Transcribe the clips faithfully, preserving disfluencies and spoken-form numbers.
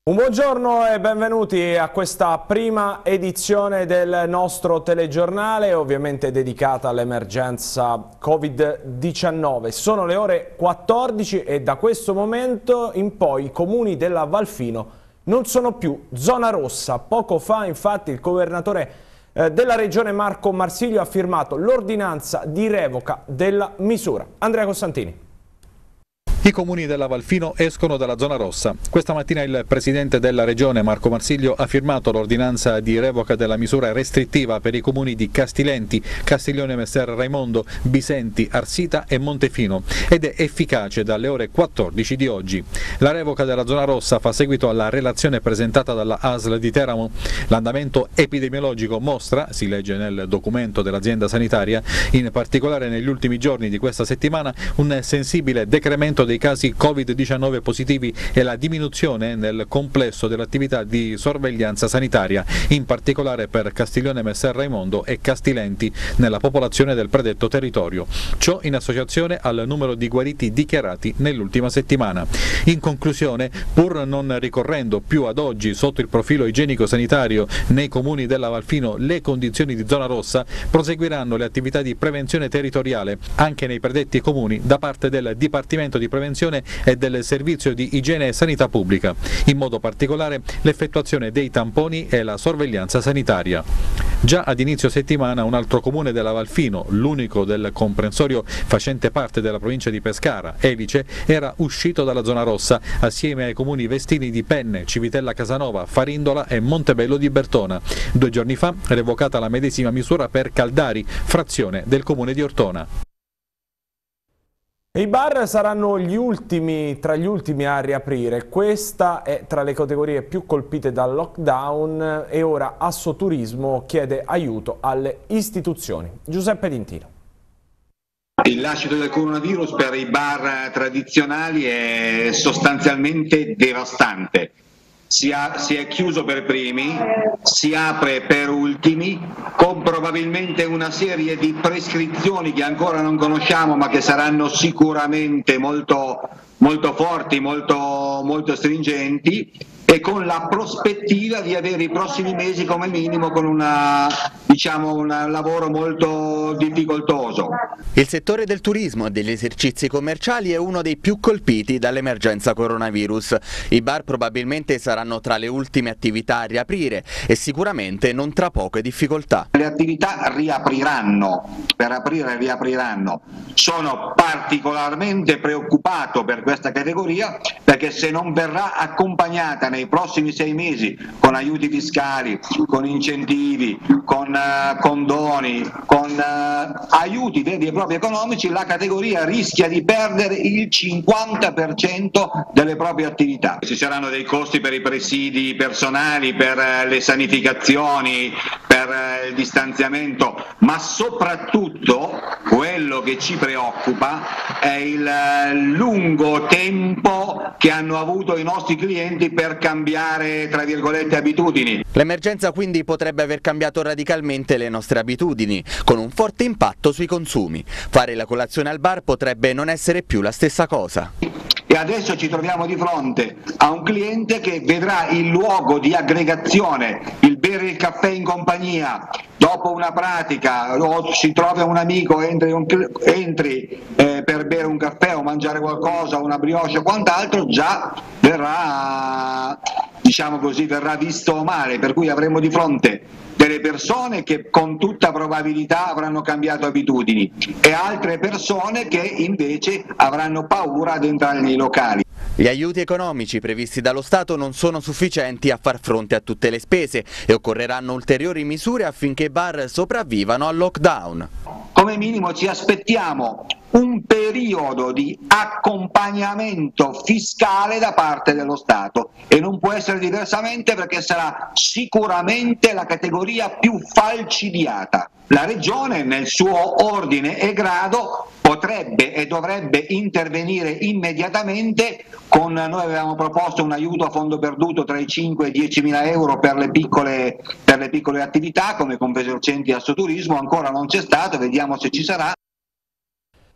Un buongiorno e benvenuti a questa prima edizione del nostro telegiornale, ovviamente dedicata all'emergenza Covid diciannove. Sono le ore quattordici e da questo momento in poi i comuni della Valfino non sono più zona rossa. Poco fa infatti il governatore eh, della regione Marco Marsilio ha firmato l'ordinanza di revoca della misura. Andrea Costantini. I comuni della Valfino escono dalla zona rossa. Questa mattina il presidente della regione Marco Marsilio ha firmato l'ordinanza di revoca della misura restrittiva per i comuni di Castilenti, Castiglione Messer Raimondo, Bisenti, Arsita e Montefino ed è efficace dalle ore quattordici di oggi. La revoca della zona rossa fa seguito alla relazione presentata dalla A S L di Teramo. L'andamento epidemiologico mostra, si legge nel documento dell'azienda sanitaria, in particolare negli ultimi giorni di questa settimana, un sensibile decremento dei casi Covid diciannove positivi e la diminuzione nel complesso dell'attività di sorveglianza sanitaria, in particolare per Castiglione Messer Raimondo e Castilenti nella popolazione del predetto territorio. Ciò in associazione al numero di guariti dichiarati nell'ultima settimana. In conclusione, pur non ricorrendo più ad oggi sotto il profilo igienico-sanitario nei comuni della Valfino le condizioni di zona rossa, proseguiranno le attività di prevenzione territoriale anche nei predetti comuni da parte del Dipartimento di Prevenzione e del Servizio di Igiene e Sanità Pubblica, in modo particolare l'effettuazione dei tamponi e la sorveglianza sanitaria. Già ad inizio settimana un altro comune della Valfino, l'unico del comprensorio facente parte della provincia di Pescara, Elice, era uscito dalla zona rossa assieme ai comuni vestini di Penne, Civitella Casanova, Farindola e Montebello di Bertona. Due giorni fa revocata la medesima misura per Caldari, frazione del comune di Ortona. I bar saranno gli ultimi, tra gli ultimi a riaprire. Questa è tra le categorie più colpite dal lockdown e ora Assoturismo chiede aiuto alle istituzioni. Giuseppe Dintino. Il lascito del coronavirus per i bar tradizionali è sostanzialmente devastante. Si, ha, si è chiuso per primi, si apre per ultimi, con probabilmente una serie di prescrizioni che ancora non conosciamo ma che saranno sicuramente molto, molto forti, molto, molto stringenti, e con la prospettiva di avere i prossimi mesi come minimo con una, diciamo, un lavoro molto difficoltoso. Il settore del turismo e degli esercizi commerciali è uno dei più colpiti dall'emergenza coronavirus. I bar probabilmente saranno tra le ultime attività a riaprire e sicuramente non tra poche difficoltà. Le attività riapriranno, per aprire riapriranno. Sono particolarmente preoccupato per questa categoria perché se non verrà accompagnata nei prossimi sei mesi con aiuti fiscali, con incentivi, con uh, condoni, con uh, aiuti veri e propri economici, la categoria rischia di perdere il cinquanta per cento delle proprie attività. Ci saranno dei costi per i presidi personali, per uh, le sanificazioni, per uh, il distanziamento, ma soprattutto quello che ci preoccupa è il uh, lungo tempo che hanno avuto i nostri clienti per cambiare, tra virgolette, abitudini. L'emergenza quindi potrebbe aver cambiato radicalmente le nostre abitudini, con un forte impatto sui consumi. Fare la colazione al bar potrebbe non essere più la stessa cosa. E adesso ci troviamo di fronte a un cliente che vedrà il luogo di aggregazione, il bere il caffè in compagnia, dopo una pratica o si trova un amico, entri, un, entri eh, per bere un caffè o mangiare qualcosa, una brioche o quant'altro, già verrà, diciamo così, verrà visto male, per cui avremo di fronte delle persone che con tutta probabilità avranno cambiato abitudini e altre persone che invece avranno paura ad entrare nei locali. Gli aiuti economici previsti dallo Stato non sono sufficienti a far fronte a tutte le spese e occorreranno ulteriori misure affinché i bar sopravvivano al lockdown. Come minimo ci aspettiamo un periodo di accompagnamento fiscale da parte dello Stato e non può essere diversamente perché sarà sicuramente la categoria più falcidiata. La Regione nel suo ordine e grado potrebbe e dovrebbe intervenire immediatamente con, noi avevamo proposto un aiuto a fondo perduto tra i cinque e i dieci mila euro per le piccole, per le piccole attività come Confesercenti e Assoturismo, ancora non c'è stato, vediamo se ci sarà.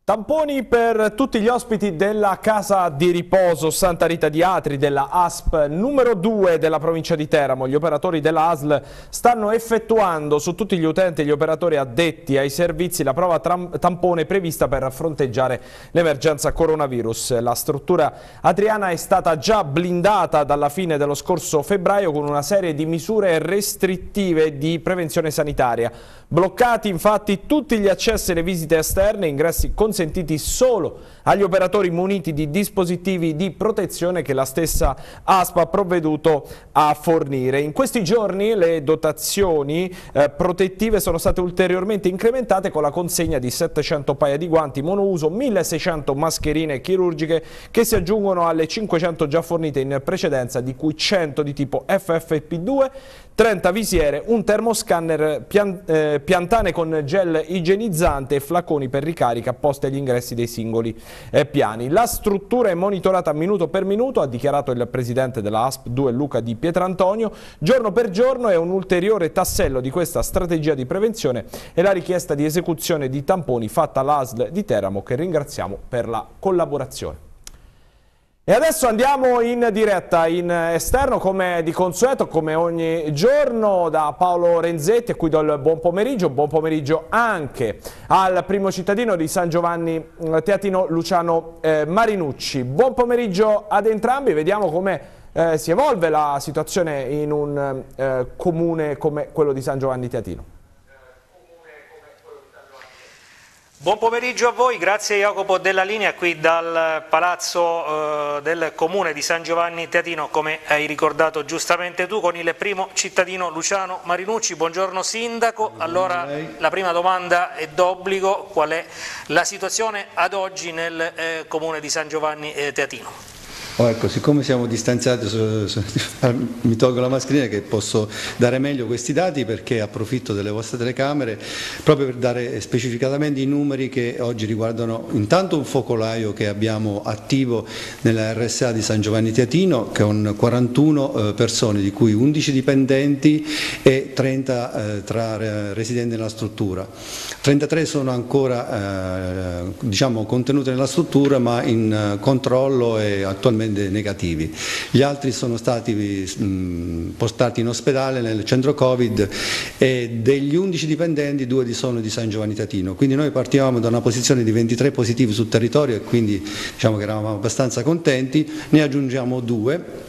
Tamponi per tutti gli ospiti della casa di riposo Santa Rita di Atri della A S P numero due della provincia di Teramo. Gli operatori della A S L stanno effettuando su tutti gli utenti e gli operatori addetti ai servizi la prova tampone prevista per fronteggiare l'emergenza coronavirus. La struttura atriana è stata già blindata dalla fine dello scorso febbraio con una serie di misure restrittive di prevenzione sanitaria. Bloccati infatti tutti gli accessi e le visite esterne, ingressi consentiti solo agli operatori muniti di dispositivi di protezione che la stessa A S P ha provveduto a fornire. In questi giorni le dotazioni eh, protettive sono state ulteriormente incrementate con la consegna di settecento paia di guanti monouso, milleseicento mascherine chirurgiche che si aggiungono alle cinquecento già fornite in precedenza, di cui cento di tipo F F P due, trenta visiere, un termoscanner, pian, eh, piantane con gel igienizzante e flaconi per ricarica posti agli ingressi dei singoli eh, piani. La struttura è monitorata minuto per minuto, ha dichiarato il presidente della A S P due Luca Di Pietrantonio. Giorno per giorno è un ulteriore tassello di questa strategia di prevenzione e la richiesta di esecuzione di tamponi fatta all'A S L di Teramo, che ringraziamo per la collaborazione. E adesso andiamo in diretta in esterno come di consueto, come ogni giorno, da Paolo Renzetti, a cui do il buon pomeriggio. Buon pomeriggio anche al primo cittadino di San Giovanni Teatino, Luciano eh, Marinucci. Buon pomeriggio ad entrambi, vediamo come eh, si evolve la situazione in un eh, comune come quello di San Giovanni Teatino. Buon pomeriggio a voi, grazie Jacopo della linea qui dal palazzo eh, del comune di San Giovanni Teatino, come hai ricordato giustamente tu, con il primo cittadino Luciano Marinucci. Buongiorno sindaco, allora la prima domanda è d'obbligo: qual è la situazione ad oggi nel eh, comune di San Giovanni eh, Teatino? Oh, ecco, siccome siamo distanziati, so, so, mi tolgo la mascherina che posso dare meglio questi dati, perché approfitto delle vostre telecamere proprio per dare specificatamente i numeri che oggi riguardano intanto un focolaio che abbiamo attivo nella R S A di San Giovanni Teatino, con quarantuno eh, persone, di cui undici dipendenti e trenta eh, tra residenti nella struttura. trentatré sono ancora eh, diciamo, contenute nella struttura ma in eh, controllo e attualmente negativi. Gli altri sono stati mh, postati in ospedale nel centro Covid, e degli undici dipendenti due sono di San Giovanni Teatino. Quindi noi partivamo da una posizione di ventitré positivi sul territorio e quindi diciamo che eravamo abbastanza contenti. Ne aggiungiamo due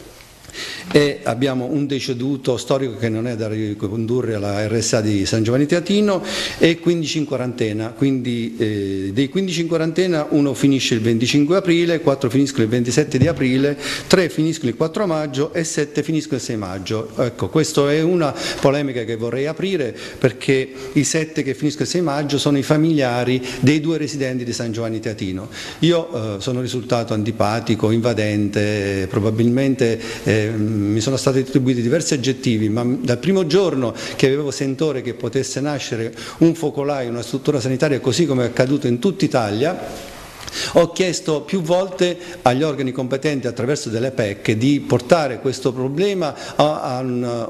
e abbiamo un deceduto storico che non è da ricondurre alla R S A di San Giovanni Teatino e quindici in quarantena. Quindi eh, dei quindici in quarantena uno finisce il venticinque aprile, quattro finiscono il ventisette di aprile, tre finiscono il quattro maggio e sette finiscono il sei maggio. Ecco, questa è una polemica che vorrei aprire, perché i sette che finiscono il sei maggio sono i familiari dei due residenti di San Giovanni Teatino. Io eh, sono risultato antipatico, invadente, probabilmente eh, mi sono stati attribuiti diversi aggettivi, ma dal primo giorno che avevo sentore che potesse nascere un focolaio, una struttura sanitaria, così come è accaduto in tutta Italia, ho chiesto più volte agli organi competenti attraverso delle P E C di portare questo problema a, a, un,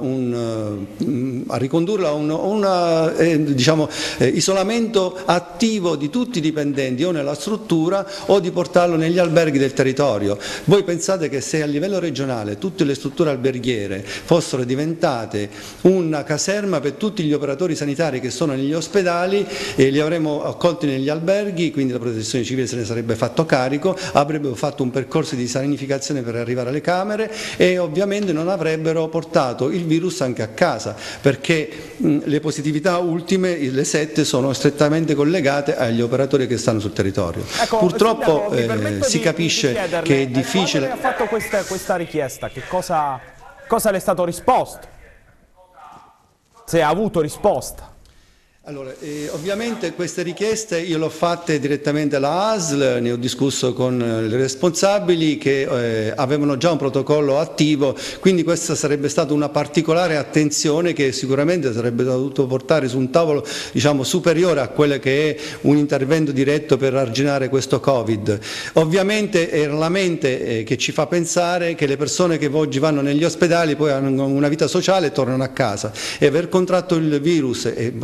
un, a ricondurlo a un una, eh, diciamo, eh, isolamento attivo di tutti i dipendenti o nella struttura, o di portarlo negli alberghi del territorio. Voi pensate che se a livello regionale tutte le strutture alberghiere fossero diventate una caserma per tutti gli operatori sanitari che sono negli ospedali, e li avremmo accolti negli alberghi, quindi la protezione civile se ne sarebbe fatto carico, avrebbero fatto un percorso di sanificazione per arrivare alle camere e ovviamente non avrebbero portato il virus anche a casa, perché mh, le positività ultime, le sette, sono strettamente collegate agli operatori che stanno sul territorio. Ecco, Purtroppo sindaco, eh, si di, capisce di che è difficile. Quando ha fatto questa, questa richiesta, che cosa, cosa le è stato risposto? Se ha avuto risposta? Allora, eh, ovviamente queste richieste io le ho fatte direttamente alla A S L, ne ho discusso con eh, i responsabili che eh, avevano già un protocollo attivo, quindi questa sarebbe stata una particolare attenzione che sicuramente sarebbe dovuto portare su un tavolo, diciamo, superiore a quello che è un intervento diretto per arginare questo Covid. Ovviamente è la mente eh, che ci fa pensare che le persone che oggi vanno negli ospedali poi hanno una vita sociale e tornano a casa, e aver contratto il virus, e sapete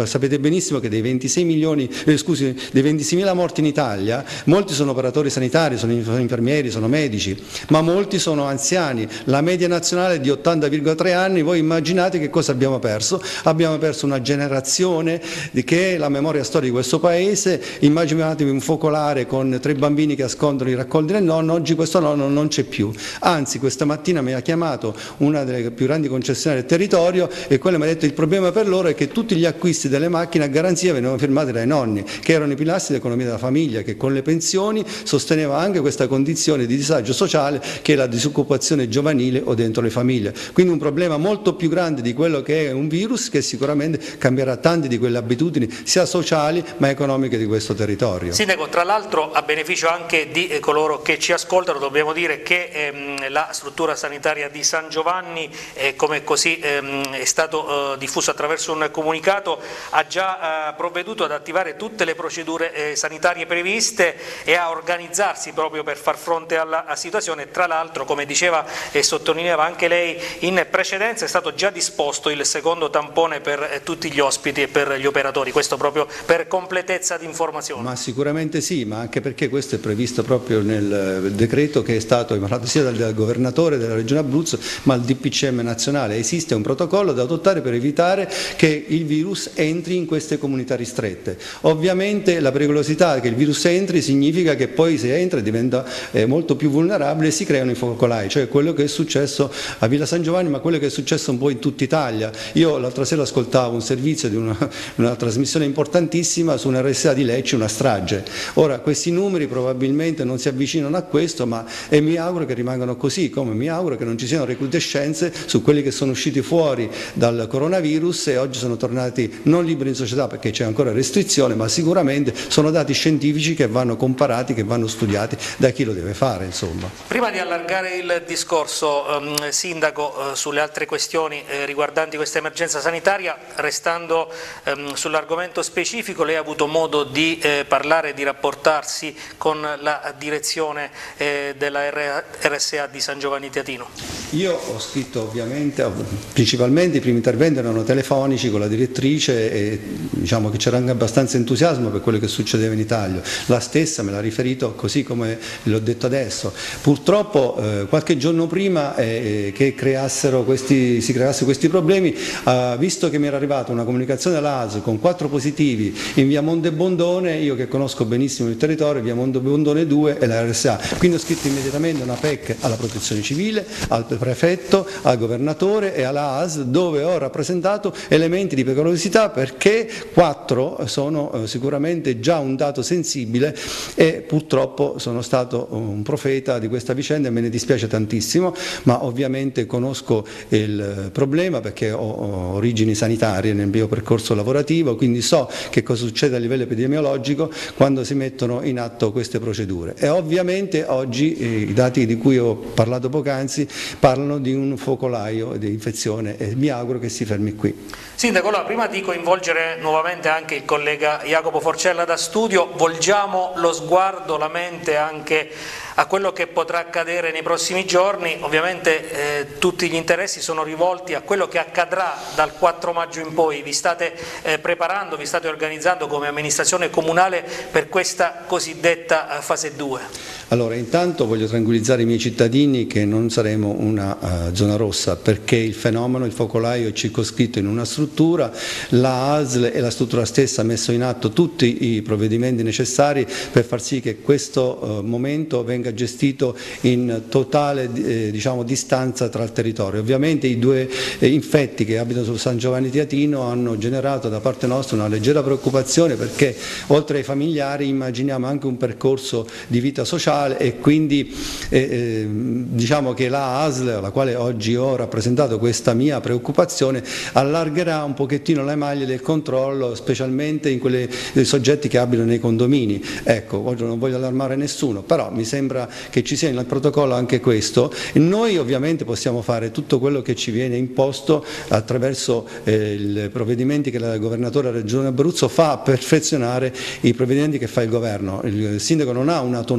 benissimo che dei ventisei milioni, eh, scusi, dei ventiseimila morti in Italia, molti sono operatori sanitari, sono infermieri, sono medici, ma molti sono anziani. La media nazionale è di ottanta virgola tre anni, voi immaginate che cosa abbiamo perso? Abbiamo perso una generazione che è la memoria storica di questo Paese. Immaginatevi un focolare con tre bambini che ascoltano i raccolti del nonno, oggi questo nonno non c'è più. Anzi, questa mattina mi ha chiamato una delle più grandi concessionarie del territorio e quella mi ha detto il problema per loro è che tutti gli acquisti delle macchine a garanzia venivano firmati dai nonni, che erano i pilastri dell'economia della famiglia, che con le pensioni sosteneva anche questa condizione di disagio sociale che è la disoccupazione giovanile o dentro le famiglie. Quindi un problema molto più grande di quello che è un virus che sicuramente cambierà tante di quelle abitudini sia sociali ma economiche di questo territorio. Sindaco, tra l'altro a beneficio anche di eh, coloro che ci ascoltano dobbiamo dire che ehm, la struttura sanitaria di San Giovanni, eh, come così ehm, è stato eh, diffuso attraverso un comunicato, ha già eh, provveduto ad attivare tutte le procedure eh, sanitarie previste e a organizzarsi proprio per far fronte alla situazione. Tra l'altro, come diceva e sottolineava anche lei, in precedenza è stato già disposto il secondo tampone per eh, tutti gli ospiti e per gli operatori, questo proprio per completezza di informazione. Ma sicuramente sì, ma anche perché questo è previsto proprio nel decreto che è stato emanato sia dal governatore della regione Abruzzo ma al D P C M nazionale. Esiste un protocollo da adottare per evitare che il virus entri in queste comunità ristrette. Ovviamente la pericolosità che il virus entri significa che poi se entra diventa eh, molto più vulnerabile e si creano i focolai, cioè quello che è successo a Villa San Giovanni ma quello che è successo un po' in tutta Italia. Io l'altra sera ascoltavo un servizio di una, una trasmissione importantissima su un R S A di Lecce, una strage. Ora questi numeri probabilmente non si avvicinano a questo, ma e mi auguro che rimangano così, come mi auguro che non ci siano recrudescenze su quelli che sono usciti fuori dal coronavirus e oggi sono tornati non liberi in società perché c'è ancora restrizione, ma sicuramente sono dati scientifici che vanno comparati, che vanno studiati da chi lo deve fare, insomma. Prima di allargare il discorso, ehm, Sindaco, eh, sulle altre questioni eh, riguardanti questa emergenza sanitaria, restando ehm, sull'argomento specifico, lei ha avuto modo di eh, parlare, di rapportarsi con la direzione eh, della R S A di San Giovanni Teatino? Io ho scritto ovviamente, principalmente i primi interventi erano telefonici con la direttrice e diciamo che c'era anche abbastanza entusiasmo per quello che succedeva in Italia. La stessa me l'ha riferito così come l'ho detto adesso. Purtroppo eh, qualche giorno prima eh, che creassero questi, si creassero questi problemi, eh, visto che mi era arrivata una comunicazione dall'A S L con quattro positivi in via Monte Bondone, io che conosco benissimo il territorio, via Monte Bondone due e la R S A, quindi ho scritto immediatamente una P E C alla protezione civile, al prefetto, al governatore e alla A S L, dove ho rappresentato elementi di pericolosità perché quattro sono eh, sicuramente già un dato sensibile e purtroppo sono stato un profeta di questa vicenda e me ne dispiace tantissimo, ma ovviamente conosco il problema perché ho, ho origini sanitarie nel mio percorso lavorativo, quindi so che cosa succede a livello epidemiologico quando si mettono in atto queste procedure. E ovviamente oggi eh, i dati di cui ho parlato poc'anzi parlano di un focolaio di infezione e mi auguro che si fermi qui. Sindaco, allora, prima di coinvolgere nuovamente anche il collega Jacopo Forcella da studio, volgiamo lo sguardo, la mente anche a quello che potrà accadere nei prossimi giorni. Ovviamente eh, tutti gli interessi sono rivolti a quello che accadrà dal quattro maggio in poi. Vi state eh, preparando, vi state organizzando come amministrazione comunale per questa cosiddetta fase due? Allora, intanto voglio tranquillizzare i miei cittadini che non saremo una uh, zona rossa perché il fenomeno, il focolaio è circoscritto in una struttura, la A S L e la struttura stessa ha messo in atto tutti i provvedimenti necessari per far sì che questo uh, momento venga gestito in totale eh, diciamo, distanza tra il territorio. Ovviamente i due eh, infetti che abitano su San Giovanni Teatino hanno generato da parte nostra una leggera preoccupazione perché oltre ai familiari immaginiamo anche un percorso di vita sociale e quindi eh, eh, diciamo che la A S L, alla quale oggi ho rappresentato questa mia preoccupazione, allargherà un pochettino le maglie del controllo, specialmente in quei soggetti che abitano nei condomini. Ecco, oggi non voglio allarmare nessuno, però mi sembra che ci sia nel protocollo anche questo. E noi ovviamente possiamo fare tutto quello che ci viene imposto attraverso eh, i provvedimenti che il governatore della Regione Abruzzo fa a perfezionare i provvedimenti che fa il governo. Il sindaco non ha un'autonomia di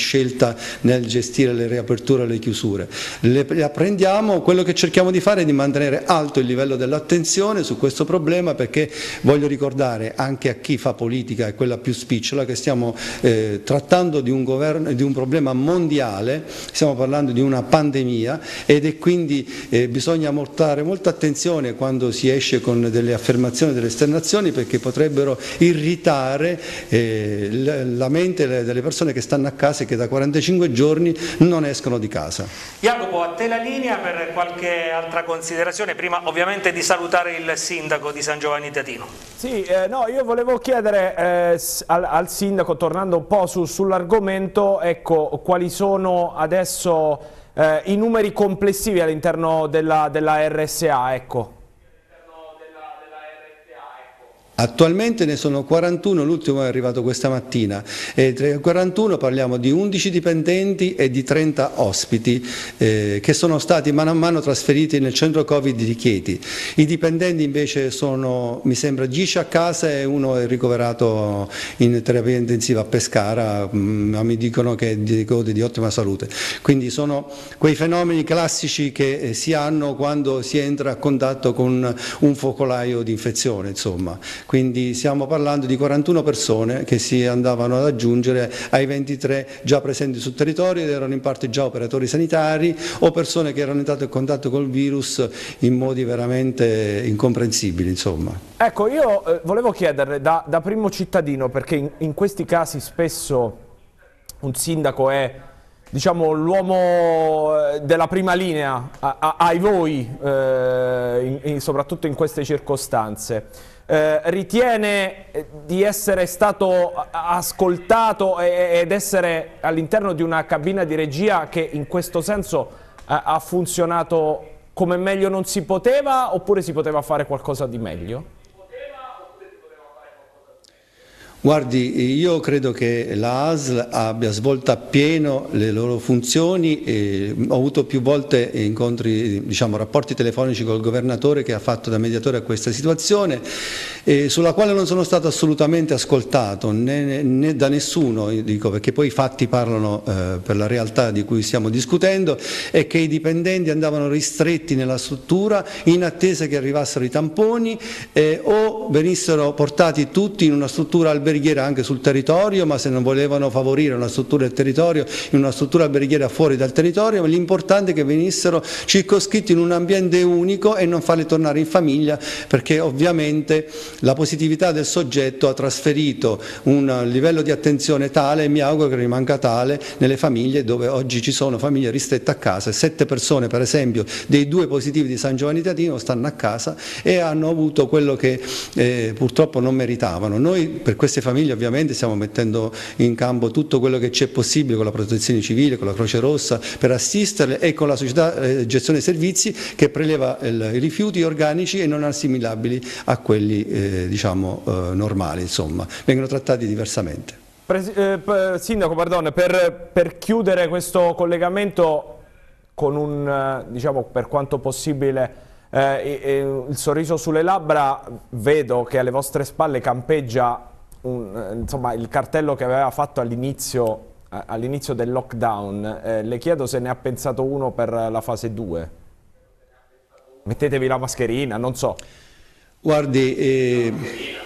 scelta nel gestire le riaperture e le chiusure. Le, le apprendiamo, quello che cerchiamo di fare è di mantenere alto il livello dell'attenzione su questo problema, perché voglio ricordare anche a chi fa politica e quella più spicciola che stiamo eh, trattando di un, governo, di un problema mondiale, stiamo parlando di una pandemia ed è quindi eh, bisogna portare molta attenzione quando si esce con delle affermazioni, delle esternazioni, perché potrebbero irritare eh, la mente delle persone che stanno a casa e che da quarantacinque giorni non escono di casa. Jacopo, a te la linea per qualche altra considerazione, prima ovviamente di salutare il sindaco di San Giovanni Teatino. Sì, eh, no, io volevo chiedere eh, al, al sindaco, tornando un po' su, sull'argomento, ecco, quali sono adesso eh, i numeri complessivi all'interno della, della R S A, ecco. Attualmente ne sono quarantuno, l'ultimo è arrivato questa mattina, e tra i quarantuno parliamo di undici dipendenti e di trenta ospiti eh, che sono stati mano a mano trasferiti nel centro Covid di Chieti. I dipendenti invece sono, mi sembra, dieci a casa e uno è ricoverato in terapia intensiva a Pescara, ma mi dicono che gode di ottima salute. Quindi sono quei fenomeni classici che si hanno quando si entra a contatto con un focolaio di infezione, insomma. Quindi stiamo parlando di quarantuno persone che si andavano ad aggiungere ai ventitré già presenti sul territorio ed erano in parte già operatori sanitari o persone che erano entrate in contatto col virus in modi veramente incomprensibili, insomma. Ecco, io eh, volevo chiederle da, da primo cittadino, perché in, in questi casi spesso un sindaco è, diciamo, l'uomo della prima linea a, a, ai voi, eh, in, in, soprattutto in queste circostanze. Eh, ritiene di essere stato ascoltato ed essere all'interno di una cabina di regia che in questo senso ha, ha funzionato come meglio non si poteva, oppure si poteva fare qualcosa di meglio? Guardi, io credo che la A S L abbia svolto appieno le loro funzioni e ho avuto più volte incontri, diciamo, rapporti telefonici col governatore che ha fatto da mediatore a questa situazione, e sulla quale non sono stato assolutamente ascoltato né, né da nessuno, dico, perché poi i fatti parlano eh, per la realtà di cui stiamo discutendo, e che i dipendenti andavano ristretti nella struttura in attesa che arrivassero i tamponi eh, o venissero portati tutti in una struttura alberghiera anche sul territorio, ma se non volevano favorire una struttura del territorio, in una struttura alberghiera fuori dal territorio, l'importante è che venissero circoscritti in un ambiente unico e non farli tornare in famiglia, perché ovviamente la positività del soggetto ha trasferito un livello di attenzione tale, e mi auguro che rimanga tale nelle famiglie dove oggi ci sono famiglie ristrette a casa. Sette persone, per esempio, dei due positivi di San Giovanni Teatino stanno a casa e hanno avuto quello che eh, purtroppo non meritavano. Noi per queste famiglie ovviamente stiamo mettendo in campo tutto quello che c'è possibile con la protezione civile, con la Croce Rossa, per assisterle, e con la società eh, gestione servizi che preleva il, i rifiuti organici e non assimilabili a quelli eh, diciamo eh, normali, insomma, vengono trattati diversamente. Presi eh, Sindaco, pardon, per, per chiudere questo collegamento con un, diciamo, per quanto possibile, eh, eh, il sorriso sulle labbra, vedo che alle vostre spalle campeggia Un, insomma, il cartello che aveva fatto all'inizio all'inizio del lockdown. Eh, le chiedo se ne ha pensato uno per la fase due. Mettetevi la mascherina, non so. Guardi, eh,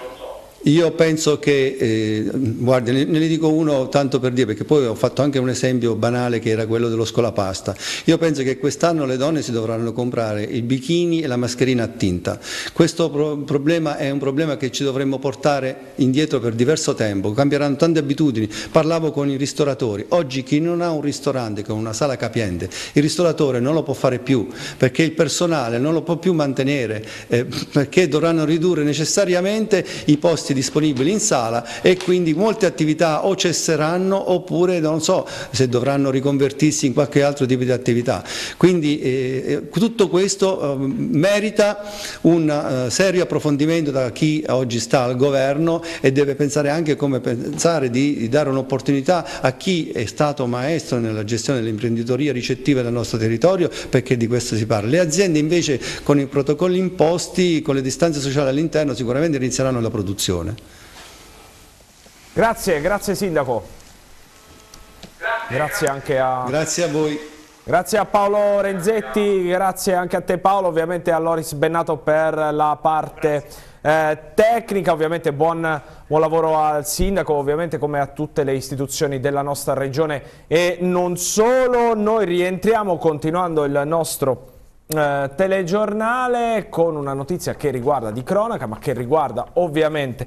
io penso che, eh, guardi, ne, ne dico uno tanto per dire, perché poi ho fatto anche un esempio banale che era quello dello scolapasta. Io penso che quest'anno le donne si dovranno comprare il bikini e la mascherina a tinta. Questo pro problema è un problema che ci dovremmo portare indietro per diverso tempo, cambieranno tante abitudini. Parlavo con i ristoratori, oggi chi non ha un ristorante con una sala capiente, il ristoratore non lo può fare più, perché il personale non lo può più mantenere, eh, perché dovranno ridurre necessariamente i posti disponibili in sala, e quindi molte attività o cesseranno oppure non so se dovranno riconvertirsi in qualche altro tipo di attività. Quindi eh, tutto questo eh, merita un eh, serio approfondimento da chi oggi sta al governo, e deve pensare anche come pensare di, di dare un'opportunità a chi è stato maestro nella gestione dell'imprenditoria ricettiva del nostro territorio, perché di questo si parla. Le aziende invece, con i protocolli imposti, con le distanze sociali all'interno, sicuramente inizieranno la produzione. Grazie, grazie Sindaco. Grazie. Grazie anche a... Grazie a voi. Grazie a Paolo Renzetti, grazie anche a te Paolo, ovviamente a Loris Bennato per la parte eh, tecnica, ovviamente buon, buon lavoro al sindaco, ovviamente come a tutte le istituzioni della nostra regione e non solo. Noi rientriamo continuando il nostro Eh, telegiornale con una notizia che riguarda di cronaca ma che riguarda ovviamente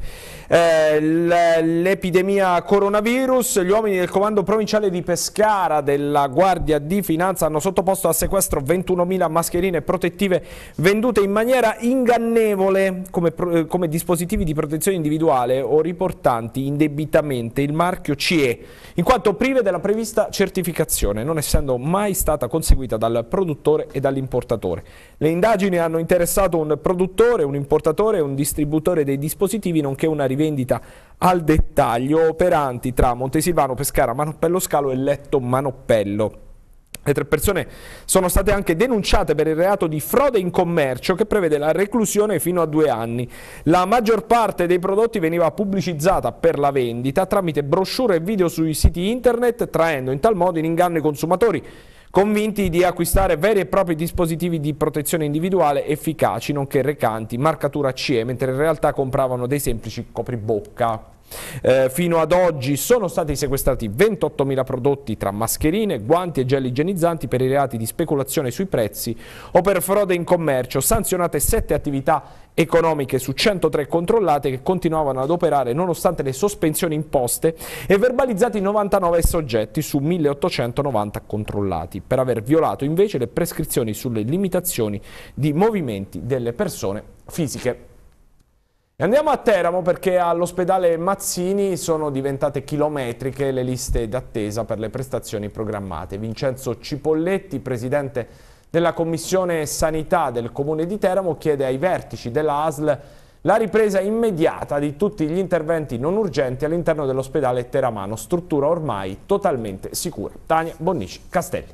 eh, l'epidemia coronavirus. Gli uomini del comando provinciale di Pescara della Guardia di Finanza hanno sottoposto a sequestro ventunomila mascherine protettive vendute in maniera ingannevole come, come dispositivi di protezione individuale o riportanti indebitamente il marchio C E, in quanto prive della prevista certificazione, non essendo mai stata conseguita dal produttore e dall'importatore. Le indagini hanno interessato un produttore, un importatore e un distributore dei dispositivi, nonché una rivendita al dettaglio operanti tra Montesilvano, Pescara, Manoppello Scalo e Letto Manoppello. Le tre persone sono state anche denunciate per il reato di frode in commercio che prevede la reclusione fino a due anni. La maggior parte dei prodotti veniva pubblicizzata per la vendita tramite brochure e video sui siti internet, traendo in tal modo in inganno i consumatori, convinti di acquistare veri e propri dispositivi di protezione individuale efficaci, nonché recanti marcatura C E, mentre in realtà compravano dei semplici copribocca. Eh, fino ad oggi sono stati sequestrati ventottomila prodotti tra mascherine, guanti e gel igienizzanti per i reati di speculazione sui prezzi o per frode in commercio, sanzionate sette attività economiche su centotré controllate che continuavano ad operare nonostante le sospensioni imposte e verbalizzati novantanove soggetti su milleottocentonovanta controllati per aver violato invece le prescrizioni sulle limitazioni di movimenti delle persone fisiche. Andiamo a Teramo perché all'ospedale Mazzini sono diventate chilometriche le liste d'attesa per le prestazioni programmate. Vincenzo Cipolletti, presidente della Commissione Sanità del Comune di Teramo, chiede ai vertici della A S L la ripresa immediata di tutti gli interventi non urgenti all'interno dell'ospedale teramano, struttura ormai totalmente sicura. Tania Bonnici Castelli.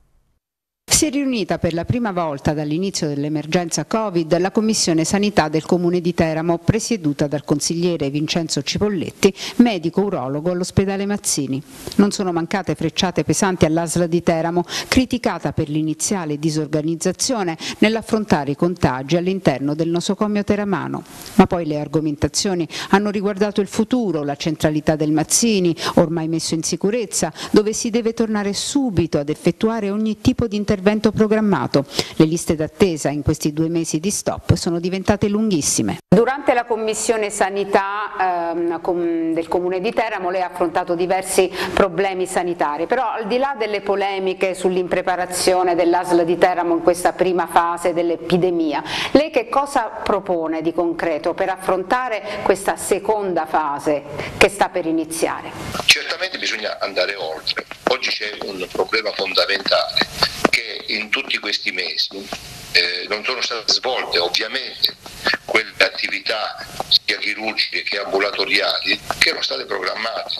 Si è riunita per la prima volta dall'inizio dell'emergenza Covid la Commissione Sanità del Comune di Teramo, presieduta dal consigliere Vincenzo Cipolletti, medico urologo all'ospedale Mazzini. Non sono mancate frecciate pesanti all'A S L di Teramo, criticata per l'iniziale disorganizzazione nell'affrontare i contagi all'interno del nosocomio teramano. Ma poi le argomentazioni hanno riguardato il futuro, la centralità del Mazzini, ormai messo in sicurezza, dove si deve tornare subito ad effettuare ogni tipo di intervento programmato. Le liste d'attesa in questi due mesi di stop sono diventate lunghissime. Durante la Commissione Sanità ehm, del Comune di Teramo lei ha affrontato diversi problemi sanitari, però al di là delle polemiche sull'impreparazione dell'A S L di Teramo in questa prima fase dell'epidemia, lei che cosa propone di concreto per affrontare questa seconda fase che sta per iniziare? Certamente bisogna andare oltre. Oggi c'è un problema fondamentale che in tutti questi mesi eh, non sono state svolte ovviamente quelle attività sia chirurgiche che ambulatoriali che erano state programmate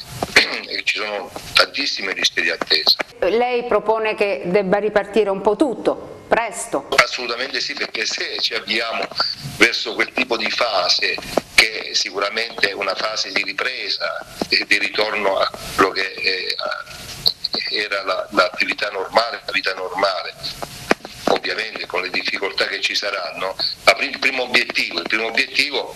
e ci sono tantissime liste di attesa. Lei propone che debba ripartire un po' tutto, presto? Assolutamente sì, perché se ci avviamo verso quel tipo di fase che sicuramente è una fase di ripresa e di ritorno a quello che è, a, era l'attività la, normale, la vita normale, ovviamente con le difficoltà che ci saranno, ma il primo obiettivo, il primo obiettivo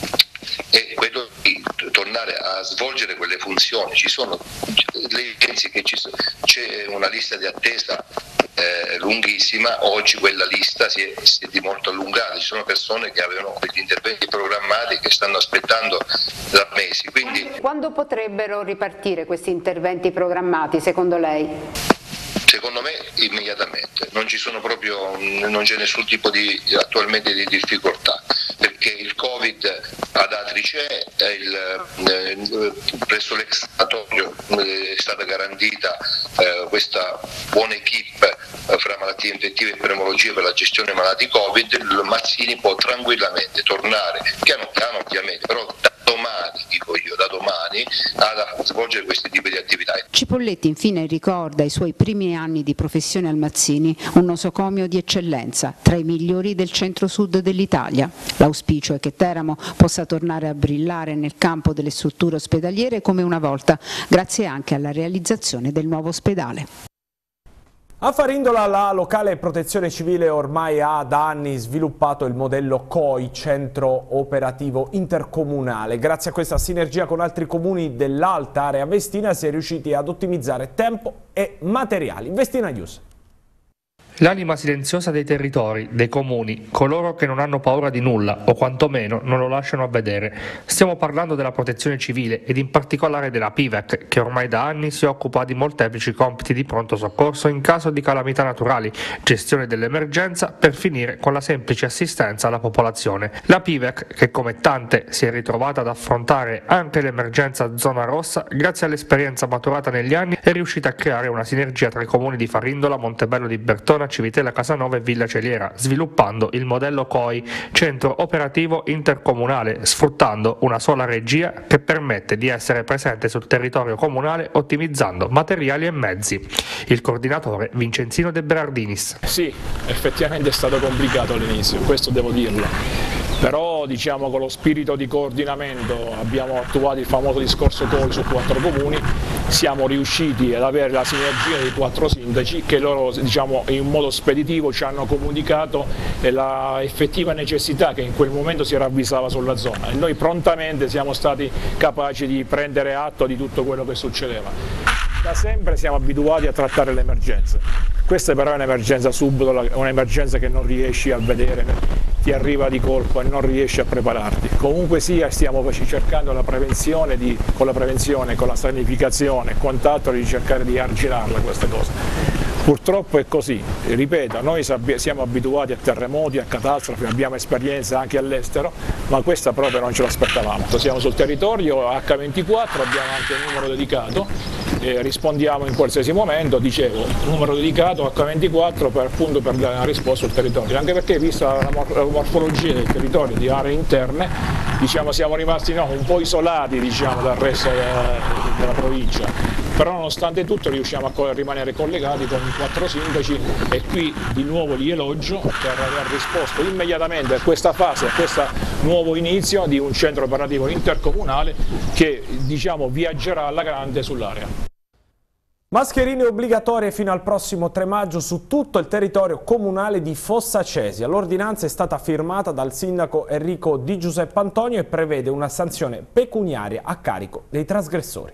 è quello di tornare a svolgere quelle funzioni. Ci sono, lei pensi che c'è una lista di attesa eh, lunghissima, oggi quella lista si è, si è di molto allungata, ci sono persone che avevano degli interventi programmati che stanno aspettando da mesi. Quindi... Quando potrebbero ripartire questi interventi programmati secondo lei? Secondo me immediatamente, non ci sono proprio, non c'è nessun tipo di attualmente di difficoltà, perché il Covid ad Atri c'è, il, presso l'ex sanatorio è stata garantita eh, questa buona equipe eh, fra malattie infettive e pneumologia per la gestione malati Covid. Il Mazzini può tranquillamente tornare, piano piano ovviamente, però da domani domani, dico io, da domani a svolgere questi tipi di attività. Cipolletti infine ricorda i suoi primi anni di professione al Mazzini, un nosocomio di eccellenza, tra i migliori del centro-sud dell'Italia. L'auspicio è che Teramo possa tornare a brillare nel campo delle strutture ospedaliere come una volta, grazie anche alla realizzazione del nuovo ospedale. A Farindola la locale protezione civile ormai ha da anni sviluppato il modello C O I, centro operativo intercomunale. Grazie a questa sinergia con altri comuni dell'alta area vestina si è riusciti ad ottimizzare tempo e materiali. Vestina News. L'anima silenziosa dei territori, dei comuni, coloro che non hanno paura di nulla o quantomeno non lo lasciano a vedere. Stiamo parlando della protezione civile ed in particolare della P I V E C, che ormai da anni si occupa di molteplici compiti di pronto soccorso in caso di calamità naturali, gestione dell'emergenza per finire con la semplice assistenza alla popolazione. La P I V E C, che come tante si è ritrovata ad affrontare anche l'emergenza zona rossa, grazie all'esperienza maturata negli anni è riuscita a creare una sinergia tra i comuni di Farindola, Montebello di Bertona, Civitella Casanova e Villa Celiera, sviluppando il modello C O I, centro operativo intercomunale, sfruttando una sola regia che permette di essere presente sul territorio comunale ottimizzando materiali e mezzi. Il coordinatore Vincenzino De Berardinis. Sì, effettivamente è stato complicato all'inizio, questo devo dirlo. Però diciamo con lo spirito di coordinamento abbiamo attuato il famoso discorso C O I su quattro comuni, siamo riusciti ad avere la sinergia dei quattro sindaci che loro diciamo in modo speditivo ci hanno comunicato la effettiva necessità che in quel momento si ravvisava sulla zona e noi prontamente siamo stati capaci di prendere atto di tutto quello che succedeva. Da sempre siamo abituati a trattare le emergenze, questa però è un'emergenza subito, un'emergenza che non riesci a vedere, ti arriva di colpo e non riesci a prepararti. Comunque sia stiamo cercando la prevenzione di, con la prevenzione, con la sanificazione e quant'altro di cercare di arginarla questa cosa. Purtroppo è così, ripeto, noi siamo abituati a terremoti, a catastrofi, abbiamo esperienze anche all'estero, ma questa proprio non ce l'aspettavamo. Siamo sul territorio acca ventiquattro, abbiamo anche un numero dedicato, eh, rispondiamo in qualsiasi momento, dicevo, numero dedicato acca ventiquattro per, appunto, per dare una risposta sul territorio, anche perché vista la, mor la morfologia del territorio, di aree interne, diciamo, siamo rimasti no, un po' isolati diciamo, dal resto della, della provincia. Però nonostante tutto riusciamo a rimanere collegati con i quattro sindaci e qui di nuovo li elogio per aver risposto immediatamente a questa fase, a questo nuovo inizio di un centro operativo intercomunale che diciamo viaggerà alla grande sull'area. Mascherine obbligatorie fino al prossimo tre maggio su tutto il territorio comunale di Fossa Cesia. L'ordinanza è stata firmata dal sindaco Enrico Di Giuseppe Antonio e prevede una sanzione pecuniaria a carico dei trasgressori.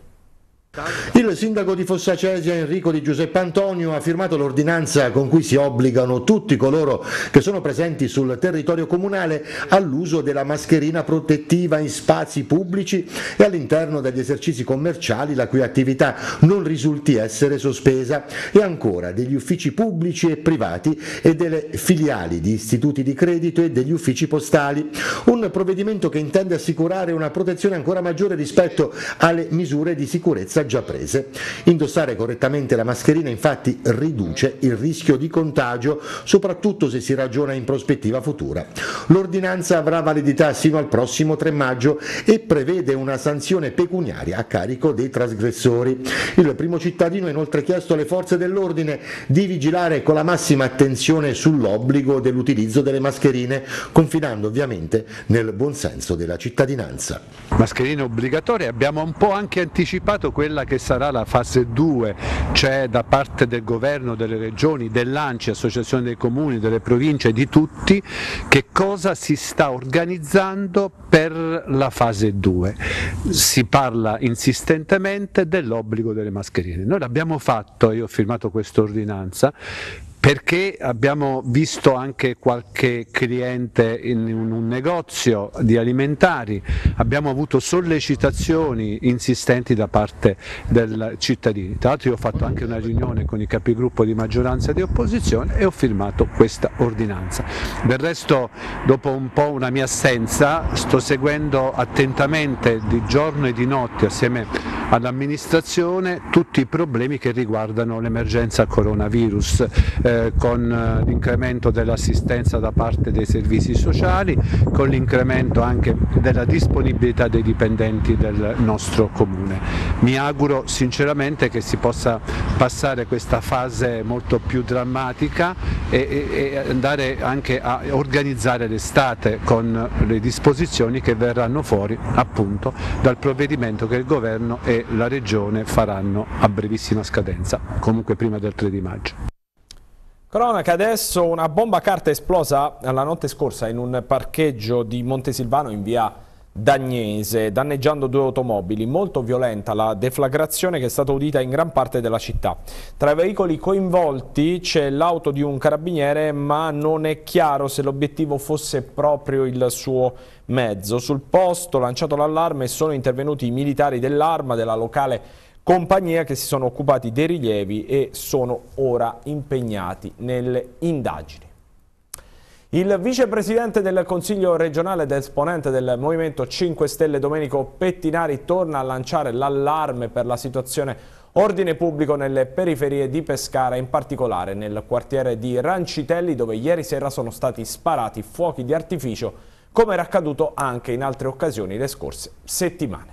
Il sindaco di Fossa Cesia Enrico Di Giuseppe Antonio ha firmato l'ordinanza con cui si obbligano tutti coloro che sono presenti sul territorio comunale all'uso della mascherina protettiva in spazi pubblici e all'interno degli esercizi commerciali la cui attività non risulti essere sospesa e ancora degli uffici pubblici e privati e delle filiali di istituti di credito e degli uffici postali. Un provvedimento che intende assicurare una protezione ancora maggiore rispetto alle misure di sicurezza già prese. Indossare correttamente la mascherina infatti riduce il rischio di contagio, soprattutto se si ragiona in prospettiva futura. L'ordinanza avrà validità sino al prossimo tre maggio e prevede una sanzione pecuniaria a carico dei trasgressori. Il primo cittadino ha inoltre chiesto alle forze dell'ordine di vigilare con la massima attenzione sull'obbligo dell'utilizzo delle mascherine, confidando ovviamente nel buonsenso della cittadinanza. Mascherine obbligatorie, abbiamo un po' anche anticipato quella che sarà la fase due, cioè da parte del governo, delle regioni, dell'ANCI, associazione dei comuni, delle province, di tutti, che cosa si sta organizzando per la fase due. Si parla insistentemente dell'obbligo delle mascherine. Noi l'abbiamo fatto, io ho firmato questa ordinanza, perché abbiamo visto anche qualche cliente in un negozio di alimentari, abbiamo avuto sollecitazioni insistenti da parte dei cittadini. Tra l'altro io ho fatto anche una riunione con i capigruppo di maggioranza e di opposizione e ho firmato questa ordinanza. Del resto, dopo un po' una mia assenza, sto seguendo attentamente di giorno e di notte assieme all'amministrazione tutti i problemi che riguardano l'emergenza coronavirus. Eh, eh, con l'incremento dell'assistenza da parte dei servizi sociali, con l'incremento anche della disponibilità dei dipendenti del nostro comune. Mi auguro sinceramente che si possa passare questa fase molto più drammatica e, e, e andare anche a organizzare l'estate con le disposizioni che verranno fuori appunto dal provvedimento che il governo e la regione faranno a brevissima scadenza, comunque prima del tre di maggio. Cronaca adesso, una bomba a carta esplosa la notte scorsa in un parcheggio di Montesilvano in via Dagnese, danneggiando due automobili. Molto violenta la deflagrazione che è stata udita in gran parte della città. Tra i veicoli coinvolti c'è l'auto di un carabiniere, ma non è chiaro se l'obiettivo fosse proprio il suo mezzo. Sul posto, lanciato l'allarme, sono intervenuti i militari dell'Arma, della locale compagnia, che si sono occupati dei rilievi e sono ora impegnati nelle indagini. Il vicepresidente del Consiglio regionale ed esponente del Movimento cinque Stelle Domenico Pettinari torna a lanciare l'allarme per la situazione ordine pubblico nelle periferie di Pescara, in particolare nel quartiere di Rancitelli, dove ieri sera sono stati sparati fuochi di artificio, come era accaduto anche in altre occasioni le scorse settimane.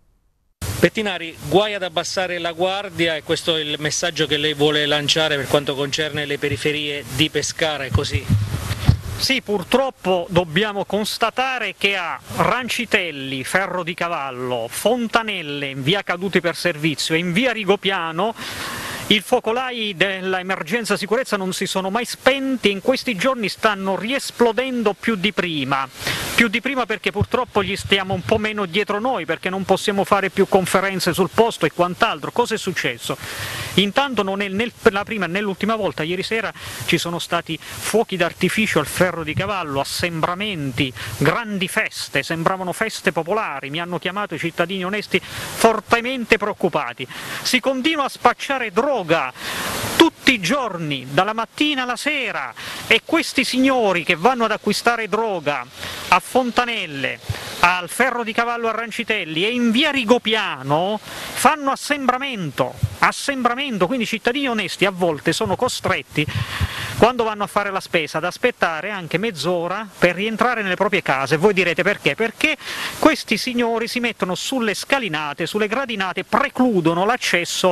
Pettinari, guai ad abbassare la guardia, e questo è il messaggio che lei vuole lanciare per quanto concerne le periferie di Pescara, è così? Sì, purtroppo dobbiamo constatare che a Rancitelli, Ferro di Cavallo, Fontanelle, in via Caduti per Servizio e in via Rigopiano i focolai dell'emergenza sicurezza non si sono mai spenti e in questi giorni stanno riesplodendo più di prima. Più di prima perché purtroppo gli stiamo un po' meno dietro noi, perché non possiamo fare più conferenze sul posto e quant'altro. Cosa è successo? Intanto non è né la prima né l'ultima volta, ieri sera ci sono stati fuochi d'artificio al Ferro di Cavallo, assembramenti, grandi feste, sembravano feste popolari, mi hanno chiamato i cittadini onesti fortemente preoccupati. Si continua a spacciare droga tutti i giorni, dalla mattina alla sera, e questi signori che vanno ad acquistare droga a Fontanelle, al Ferro di Cavallo a Rancitelli e in via Rigopiano fanno assembramento, assembramento, quindi i cittadini onesti a volte sono costretti, quando vanno a fare la spesa, ad aspettare anche mezz'ora per rientrare nelle proprie case. Voi direte perché? Perché questi signori si mettono sulle scalinate, sulle gradinate, precludono l'accesso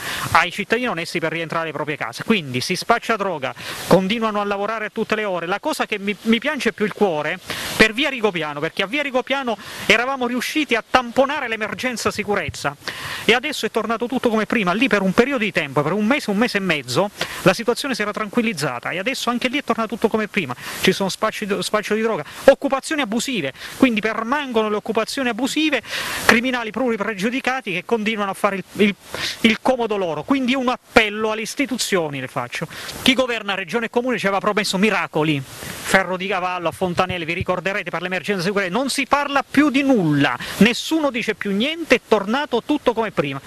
ai cittadini onesti per rientrare alle proprie case. Quindi si spaccia droga, continuano a lavorare a tutte le ore. La cosa che mi, mi piange più il cuore per via Rigopiano, perché a via Rigopiano eravamo riusciti a tamponare l'emergenza sicurezza e adesso è tornato tutto come prima. Lì per un periodo di tempo, per un mese, un mese e mezzo, la situazione si era tranquillizzata e adesso anche lì è tornato tutto come prima. Ci sono spacci, spaccio di droga, occupazioni abusive, quindi permangono le occupazioni abusive, criminali pluripregiudicati che continuano a fare il, il, il comodo loro. Quindi un appello alle istituzioni le faccio. Chi governa Regione e Comune ci aveva promesso miracoli, Ferro di Cavallo a Fontanelle, vi ricorderete, per l'emergenza sicurezza, non si parla più di nulla, nessuno dice più niente, è tornato tutto come prima.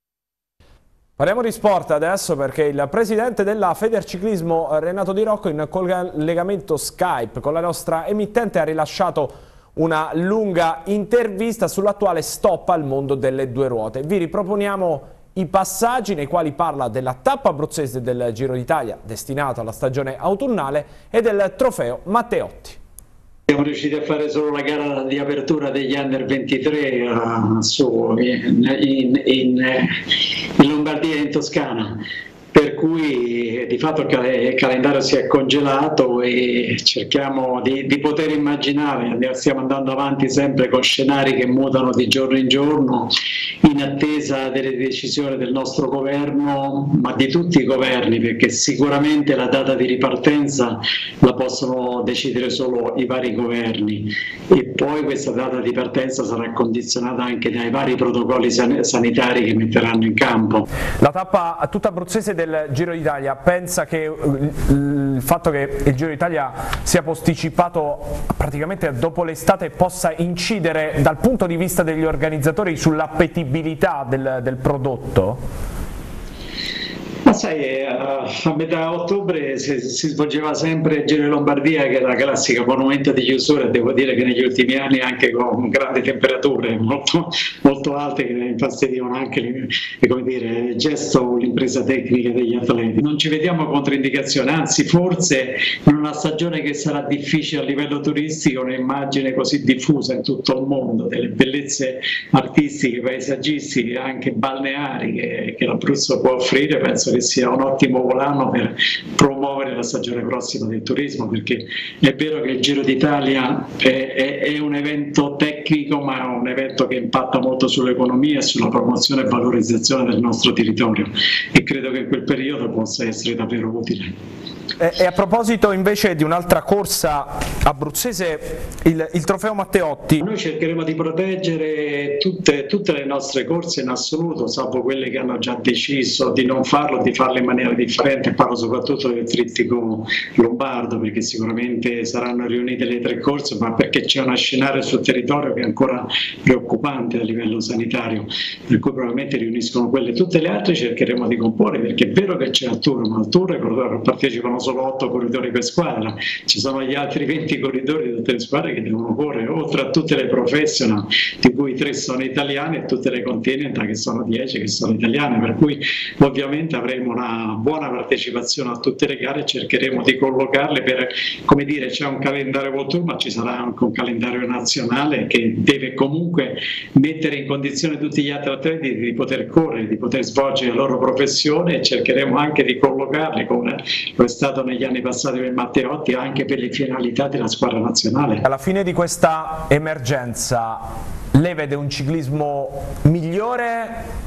Parliamo di sport adesso, perché il presidente della Federciclismo Renato Di Rocco, in collegamento Skype con la nostra emittente, ha rilasciato una lunga intervista sull'attuale stop al mondo delle due ruote. Vi riproponiamo i passaggi nei quali parla della tappa abruzzese del Giro d'Italia destinato alla stagione autunnale e del trofeo Matteotti. Siamo riusciti a fare solo la gara di apertura degli Under ventitré uh, su, in, in, in, in Lombardia e in Toscana, per cui di fatto il, cal il calendario si è congelato e cerchiamo di, di poter immaginare, stiamo andando avanti sempre con scenari che mutano di giorno in giorno in attesa delle decisioni del nostro governo, ma di tutti i governi, perché sicuramente la data di ripartenza la possono decidere solo i vari governi e poi questa data di partenza sarà condizionata anche dai vari protocolli san sanitari che metteranno in campo. La tappa tutta abruzzese del Giro d'Italia, pensa che il fatto che il Giro d'Italia sia posticipato praticamente dopo l'estate possa incidere dal punto di vista degli organizzatori sull'appetibilità del, del prodotto? Ma sai, a metà ottobre si, si svolgeva sempre il Giro di Lombardia, che è la classica monumento di chiusura, e devo dire che negli ultimi anni anche con grandi temperature molto, molto molto alte che infastidivano anche le, come dire, il gesto o l'impresa tecnica degli atleti. Non ci vediamo controindicazioni, anzi forse in una stagione che sarà difficile a livello turistico, un'immagine così diffusa in tutto il mondo delle bellezze artistiche, paesaggistiche, anche balneari che, che l'Abruzzo può offrire, penso che sia un ottimo volano per promuovere la stagione prossima del turismo, perché è vero che il Giro d'Italia è, è, è un evento tecnico, ma è un evento che impatta molto sull'economia e sulla promozione e valorizzazione del nostro territorio, e credo che in quel periodo possa essere davvero utile. E, e a proposito invece di un'altra corsa abruzzese, il, il trofeo Matteotti. Noi cercheremo di proteggere tutte, tutte le nostre corse in assoluto, salvo quelle che hanno già deciso di non farlo, di farlo in maniera differente. Parlo soprattutto del trittico lombardo, perché sicuramente saranno riunite le tre corse, ma perché c'è uno scenario sul territorio che è ancora preoccupante a livello sanitario, per cui probabilmente riuniscono quelle. Tutte le altre cercheremo di comporre, perché è vero che c'è il Tour, ma al Tour partecipano solo otto corridori per squadra, ci sono gli altri venti corridori di tutte le squadre che devono correre, oltre a tutte le professional, di cui tre sono italiane, e tutte le continental che sono dieci che sono italiane, per cui ovviamente avremo una buona partecipazione a tutte le gare e cercheremo di collocarle per, come dire, c'è un calendario World Tour, ma ci sarà anche un calendario nazionale che deve comunque mettere in condizione tutti gli altri atleti di poter correre, di poter svolgere la loro professione, e cercheremo anche di collocarle, come lo è stato negli anni passati per Matteotti, anche per le finalità della squadra nazionale. Alla fine di questa emergenza lei vede un ciclismo migliore,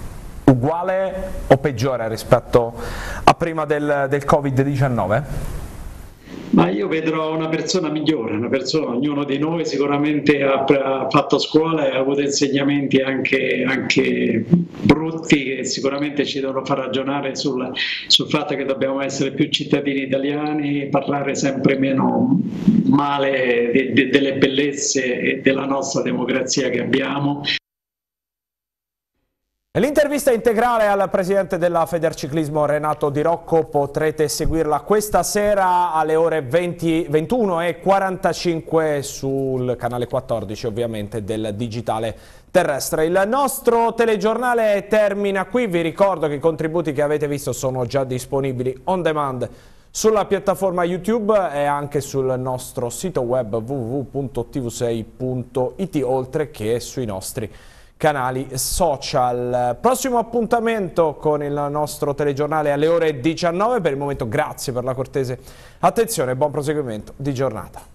uguale o peggiore rispetto a prima del, del Covid diciannove? Ma io vedrò una persona migliore, una persona, ognuno di noi sicuramente ha, ha fatto scuola e ha avuto insegnamenti anche, anche brutti, che sicuramente ci devono far ragionare sul, sul fatto che dobbiamo essere più cittadini italiani, parlare sempre meno male de, de, delle bellezze e della nostra democrazia che abbiamo. L'intervista integrale al presidente della Federciclismo Renato Di Rocco potrete seguirla questa sera alle ore venti, ventuno e quarantacinque sul canale quattordici ovviamente del digitale terrestre. Il nostro telegiornale termina qui, vi ricordo che i contributi che avete visto sono già disponibili on demand sulla piattaforma YouTube e anche sul nostro sito web w w w punto t v sei punto i t, oltre che sui nostri canali social. Prossimo appuntamento con il nostro telegiornale alle ore diciannove. Per il momento grazie per la cortese attenzione e buon proseguimento di giornata.